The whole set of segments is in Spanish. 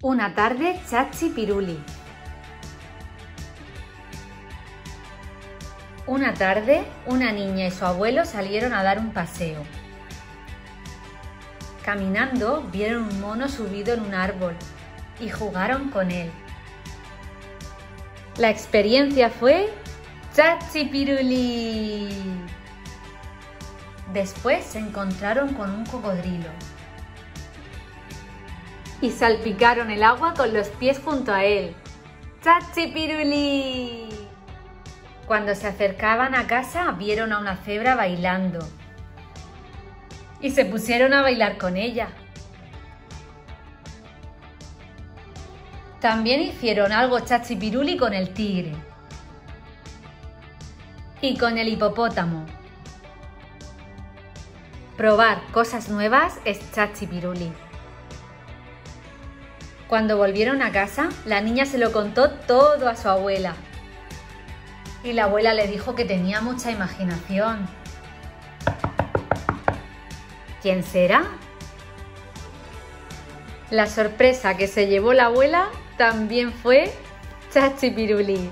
Una tarde, Chachi Piruli. Una tarde, una niña y su abuelo salieron a dar un paseo. Caminando, vieron un mono subido en un árbol y jugaron con él. La experiencia fue Chachi Piruli. Después se encontraron con un cocodrilo y salpicaron el agua con los pies junto a él. ¡Chachi Piruli! Cuando se acercaban a casa vieron a una cebra bailando y se pusieron a bailar con ella. También hicieron algo Chachi Piruli con el tigre y con el hipopótamo. Probar cosas nuevas es Chachi Piruli. Cuando volvieron a casa, la niña se lo contó todo a su abuela. Y la abuela le dijo que tenía mucha imaginación. ¿Quién será? La sorpresa que se llevó la abuela también fue Chachi Piruli.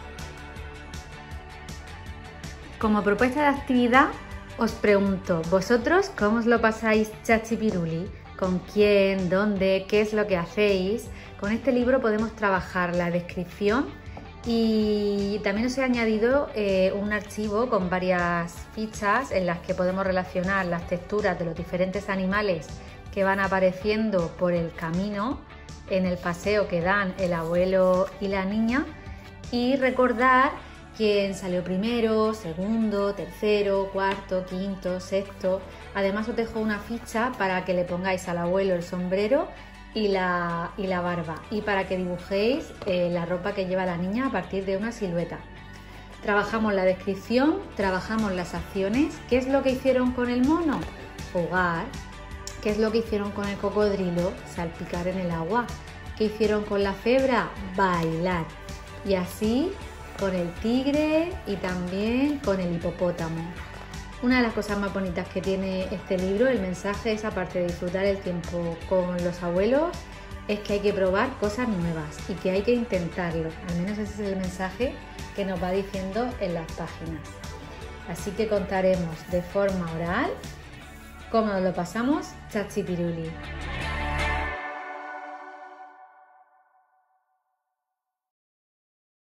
Como propuesta de actividad, os pregunto, ¿vosotros cómo os lo pasáis Chachi Piruli? ¿Con quién? ¿Dónde? ¿Qué es lo que hacéis? Con este libro podemos trabajar la descripción y también os he añadido un archivo con varias fichas en las que podemos relacionar las texturas de los diferentes animales que van apareciendo por el camino en el paseo que dan el abuelo y la niña y recordar quién salió primero, segundo, tercero, cuarto, quinto, sexto. Además os dejo una ficha para que le pongáis al abuelo el sombrero y la barba y para que dibujéis la ropa que lleva la niña a partir de una silueta. Trabajamos la descripción, trabajamos las acciones. ¿Qué es lo que hicieron con el mono? Jugar. ¿Qué es lo que hicieron con el cocodrilo? Salpicar en el agua. ¿Qué hicieron con la cebra? Bailar. Y así con el tigre y también con el hipopótamo. Una de las cosas más bonitas que tiene este libro, el mensaje es, aparte de disfrutar el tiempo con los abuelos, es que hay que probar cosas nuevas y que hay que intentarlo. Al menos ese es el mensaje que nos va diciendo en las páginas. Así que contaremos de forma oral cómo nos lo pasamos Chachi Piruli.